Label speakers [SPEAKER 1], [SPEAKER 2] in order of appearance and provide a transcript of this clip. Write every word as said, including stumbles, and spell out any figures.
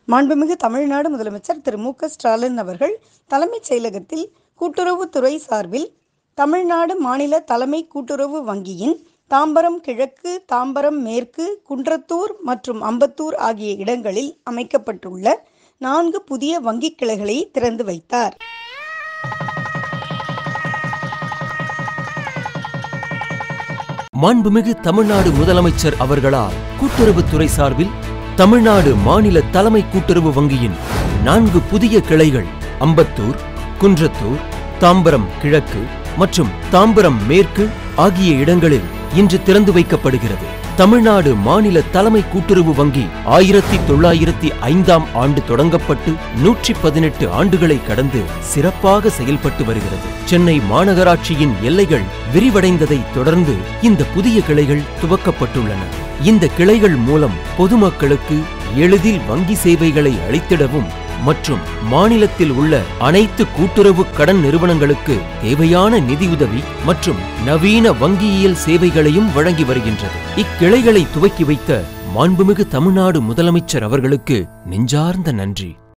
[SPEAKER 1] மாண்புமிகு தமிழ்நாடு முதலமைச்சர் திரு மு க ஸ்டாலின் அவர்கள் தலைமைச் செயலகத்தில் கூட்டுறவுத்துறை சார்பில் தமிழ்நாடு மாநில தலைமை கூட்டுறவு வங்கியின் தாம்பரம் கிழக்கு, தாம்பரம் மேற்கு, குன்றத்தூர் மற்றும் அம்பத்தூர் ஆகிய இடங்களில் அமைக்கப்பட்டுள்ள நான்கு புதிய வங்கிக் கிளைகளை திறந்து வைத்தார்.
[SPEAKER 2] மாண்புமிகு தமிழ்நாடு முதலமைச்சர் அவர்களால் கூட்டுறவுத்துறை சார்பில் தமிழ்நாடு மாநில தலைமை கூட்டுறவு வங்கியின் நான்கு புதிய கிளைகள் அம்பத்தூர், குன்றத்தூர், தாம்பரம் கிழக்கு மற்றும் தாம்பரம் மேற்கு ஆகிய இடங்களில் இன்று திறந்து வைக்கப்படுகிறது. தமிழ்நாடு மாநில தலைமை கூட்டுறவு வங்கி ஆயிரத்தி தொள்ளாயிரத்தி ஐந்தாம் ஆண்டு தொடங்கப்பட்டு நூற்றி பதினெட்டு ஆண்டுகளை கடந்து சிறப்பாக செயல்பட்டு வருகிறது. சென்னை மாநகராட்சியின் எல்லைகள் விரிவடைந்ததை தொடர்ந்து இந்த புதிய கிளைகள் துவக்கப்பட்டுள்ளன. இந்த கிளைகள் மூலம் பொதுமக்களுக்கு எளிதில் வங்கி சேவைகளை அளித்திடவும் மற்றும் மாநிலத்தில் உள்ள அனைத்து கூட்டுறவு கடன் நிறுவனங்களுக்கு தேவையான நிதியுதவி மற்றும் நவீன வங்கியியல் சேவைகளையும் வழங்கி வருகின்றது. இக்கிளைகளை துவக்கி வைத்த மாண்புமிகு தமிழ்நாடு முதலமைச்சர் அவர்களுக்கு நெஞ்சார்ந்த நன்றி.